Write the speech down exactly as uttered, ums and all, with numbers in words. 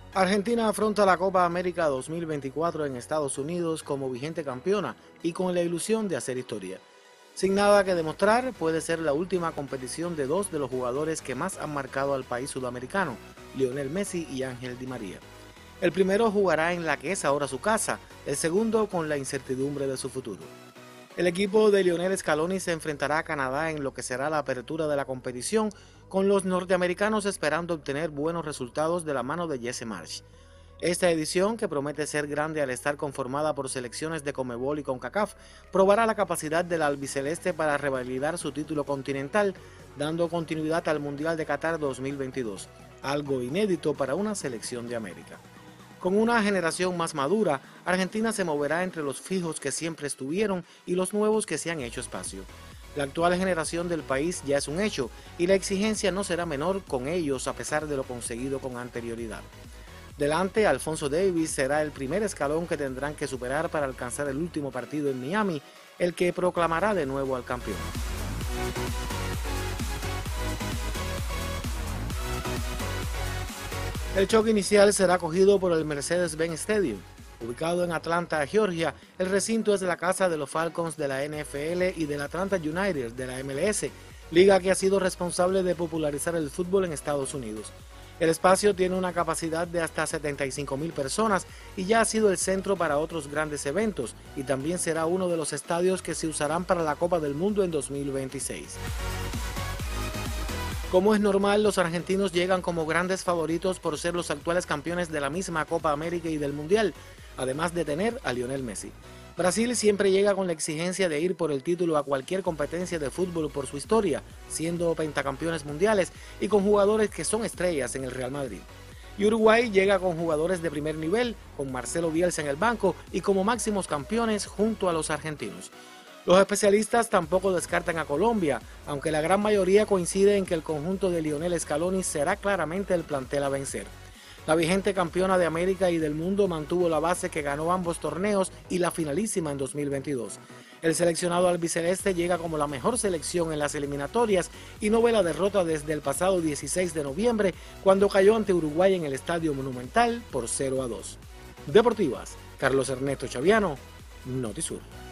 Argentina afronta la Copa América dos mil veinticuatro en Estados Unidos como vigente campeona y con la ilusión de hacer historia. Sin nada que demostrar, puede ser la última competición de dos de los jugadores que más han marcado al país sudamericano, Lionel Messi y Ángel Di María. El primero jugará en la que es ahora su casa, el segundo con la incertidumbre de su futuro. El equipo de Lionel Scaloni se enfrentará a Canadá en lo que será la apertura de la competición, con los norteamericanos esperando obtener buenos resultados de la mano de Jesse Marsch. Esta edición, que promete ser grande al estar conformada por selecciones de Conmebol y CONCACAF, probará la capacidad del albiceleste para revalidar su título continental, dando continuidad al Mundial de Qatar dos mil veintidós, algo inédito para una selección de América. Con una generación más madura, Argentina se moverá entre los fijos que siempre estuvieron y los nuevos que se han hecho espacio. La actual generación del país ya es un hecho y la exigencia no será menor con ellos a pesar de lo conseguido con anterioridad. Delante, Alphonso Davies será el primer escalón que tendrán que superar para alcanzar el último partido en Miami, el que proclamará de nuevo al campeón. El choque inicial será cogido por el Mercedes-Benz Stadium. Ubicado en Atlanta, Georgia, el recinto es la casa de los Falcons de la N F L y del Atlanta United de la M L S, liga que ha sido responsable de popularizar el fútbol en Estados Unidos. El espacio tiene una capacidad de hasta setenta y cinco mil personas y ya ha sido el centro para otros grandes eventos, y también será uno de los estadios que se usarán para la Copa del Mundo en dos mil veintiséis. Como es normal, los argentinos llegan como grandes favoritos por ser los actuales campeones de la misma Copa América y del Mundial, además de tener a Lionel Messi. Brasil siempre llega con la exigencia de ir por el título a cualquier competencia de fútbol por su historia, siendo pentacampeones mundiales y con jugadores que son estrellas en el Real Madrid. Y Uruguay llega con jugadores de primer nivel, con Marcelo Bielsa en el banco y como máximos campeones junto a los argentinos. Los especialistas tampoco descartan a Colombia, aunque la gran mayoría coincide en que el conjunto de Lionel Scaloni será claramente el plantel a vencer. La vigente campeona de América y del mundo mantuvo la base que ganó ambos torneos y la finalísima en dos mil veintidós. El seleccionado albiceleste llega como la mejor selección en las eliminatorias y no ve la derrota desde el pasado dieciséis de noviembre, cuando cayó ante Uruguay en el Estadio Monumental por cero a dos. Deportivas, Carlos Ernesto Chaviano, Notisur.